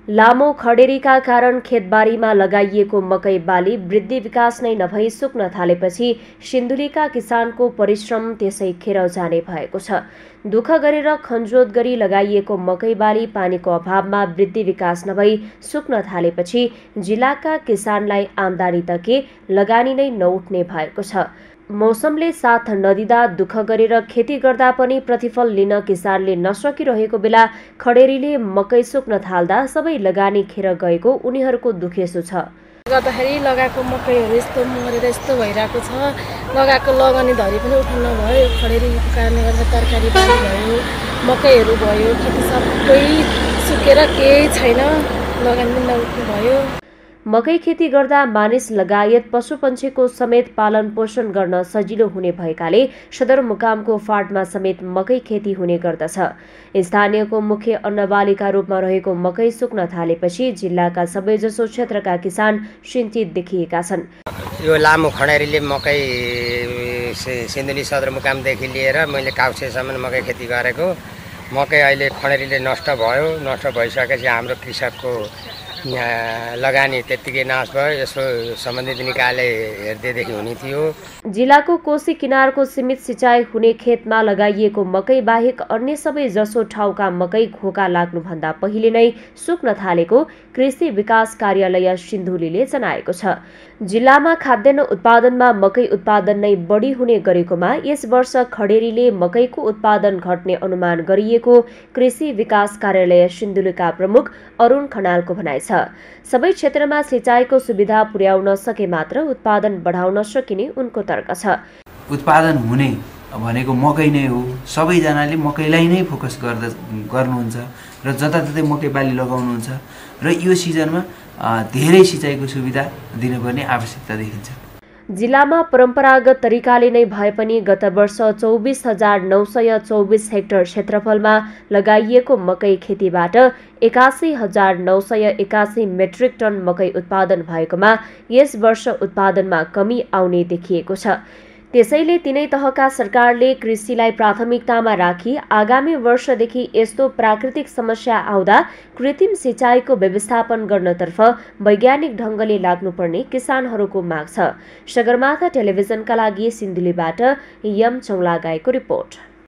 लामो खडेरीका कारण खेतबारीमा लगाइएको मकै बाली वृद्धि विकास नै नभई सुक्न थालेपछि सिन्धुलीका किसानको परिश्रम त्यसै खेर जाने भएको छ। दुःख गरेर खनजोत गरी लगाइएको मकै बाली पानीको अभावमा वृद्धि विकास नभई सुक्न थालेपछि जिल्लाका किसानलाई आम्दानी त के लगानी नै नउठ्ने भएको छ। मौसमले साथ नदिँदा दुःख गरेर खेती गर्दा पनि प्रतिफल लिन किसानले नसकिरहेको बेला खडेरीले मकै सुक्न थाल्दा सबै लगानी खेर गएको उनीहरूको दुखेसो छ। गर्दाखेरि लगाएको मकैहरू यस्तो मरेर यस्तो भइरहेको छ। लगाएको लगानी धरी पनि उठ्नु नभयो। खडेरीको कारणले गर्दा तरकारी बाली भयो, मकैहरू भयो, खेती सबै सुकेर केही छैन, लगानी पनि नउठ्नु भयो। मकै खेती गर्दा मानिस लगायत पशुपन्छीको समेत पालन पोषण गर्न सजिलो हुने भएकाले सदरमुकामको फाँटमा समेत मकै खेती हुने गर्दछ। स्थानीयको मुख्य अन्नबालीका रूपमा रहेको मकै सुक्न थालेपछि जिल्लाका सबैजसो क्षेत्रका किसान चिन्तित देखिएका छन्। यो लामो खडेरीले मकै सिन्धुली सदरमुकामदेखि लिएर मैले काउसेसम्म मकै खेती गरेको। मकै अहिले खडेरीले नष्ट भयो। नष्ट भइसकेपछि हाम्रो कृषकको लगानी त्यत्तिकै नाश भयो। यसो सम्बन्धित निकायले हेर्दैदेखि हुने थियो। जिल्लाको कोशी किनारको सीमित सिँचाइ हुने खेतमा लगाइएको मकै बाहेक अन्य सबै जसो ठाउँका मकै घोका लाग्नुभन्दा पहिले नै सुक्न थालेको कृषि विकास कार्यालय सिन्धुलीले जनाएको छ। जिल्लामा खाद्यान्न उत्पादनमा मकै उत्पादन नै बढी हुने गरेकोमा यस वर्ष खडेरीले मकैको उत्पादन घट्ने अनुमान गरिएको कृषि विकास कार्यालय सिन्धुलीका प्रमुख अरुण खनालको भनाइ छ। सबै क्षेत्रमा सिँचाइको सुविधा पुर्याउन सके मात्र उत्पादन बढाउन सकिने उनको तर्क छ। उत्पादन हुने भनेको मकै नै हो। सबैजनाले मकैलाई नै फोकस गर्नुहुन्छ र जताततै मकै बाली लगाउनुहुन्छ र यो सिजनमा धेरै सिँचाइको सुविधा दिनुपर्ने आवश्यकता देखिन्छ। जिल्लामा परम्परागत तरिकाले नै भए पनि गत वर्ष 24,924 हेक्टर क्षेत्रफलमा लगाइएको मकै खेतीबाट 81,981 मेट्रिक टन मकै उत्पादन भएकोमा यस वर्ष उत्पादनमा कमी आउने देखिएको छ। त्यसैले तिनै तहका सरकारले कृषिलाई प्राथमिकतामा राखी आगामी वर्षदेखि यस्तो प्राकृतिक समस्या आउँदा कृत्रिम सिँचाइको व्यवस्थापन गर्नतर्फ वैज्ञानिक ढङ्गले लाग्नुपर्ने किसानहरूको माग छ। सगरमाथा टेलिभिजनका लागि सिन्धुलीबाट यम चौलागाईको रिपोर्ट।